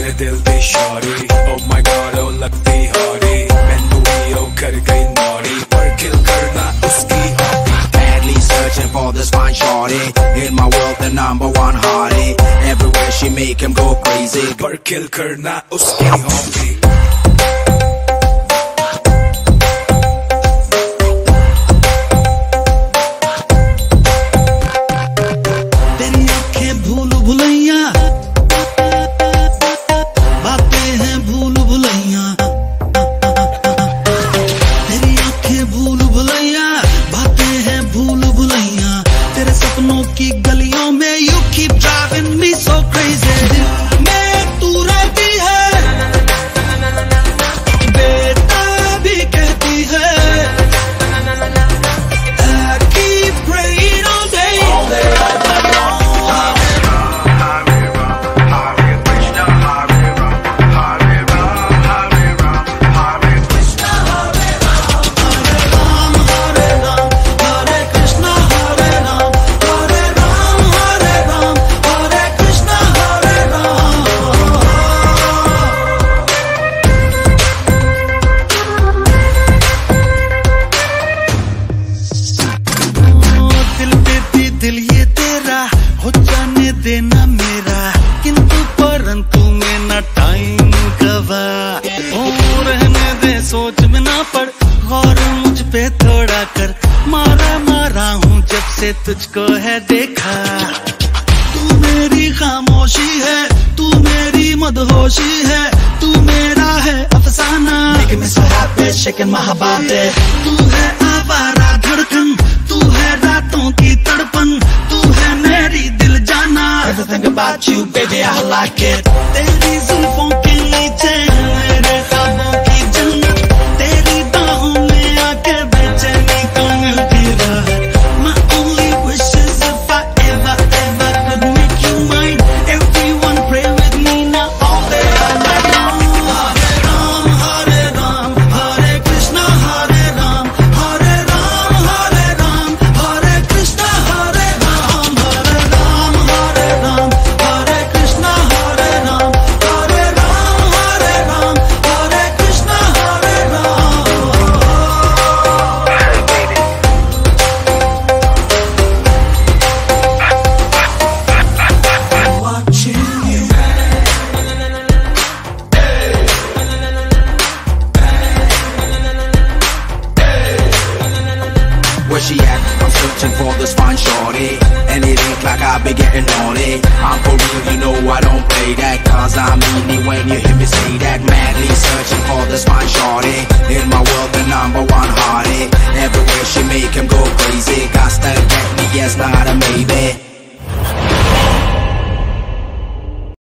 मेरे दिल दी Shauri, oh my god oh लगती हौरी, मैनू भी ओ कर गई नौरी, पर किल करना उसकी hobby. Madly searching for this fine shorty, in my world the number one hottie, everywhere she make him go crazy, पर किल करना उसकी हॉबी। की गलियों में you keep driving me so crazy, मैं तू रहती है, बेटा भी कहती है, I keep praying all day, all day, all night long. दिल ये तेरा हो जाने देना मेरा, किंतु परंतु में ना टाइम गवा, रहने दे सोच में ना पड़, गौर मुझ पे थोड़ा कर, मारा मारा हूँ जब से तुझको है देखा, तू मेरी खामोशी है, तू मेरी मदहोशी है, तू मेरा है अफसाना, making me so happy, shaking my body, तू है आवारा धड़कन, तू है रातों की तड़पन, तू है मेरी दिल जाना, everything about you baby I like it, तेरी जुल्फों के नीचे मेरे ख्वाबों की जन्नत, तेरी बाहों में आके बेचैनी को मिलती राहत, my only wish is if I ever could make you mine, everyone pray with me now all day all night long. Hare Ram, Hare Krishna, Hare Ram, Hare Ram, Hare Ram, Hare Krishna, Hare Ram, Hare Ram, Hare Ram, Hare Krishna, Hare Ram, Hare Ram, Hare Ram, Hare Krishna, Hare Ram. Watching you. where she at? I'm searching for this fine shorty, and it ain't like I be getting naughty, I'm for real, you know I don't play that, cause I mean it when you hear me say that, madly searching for this fine shorty, in my world the number one hottie, everywhere she make him go crazy, got to get me, yes not a maybe.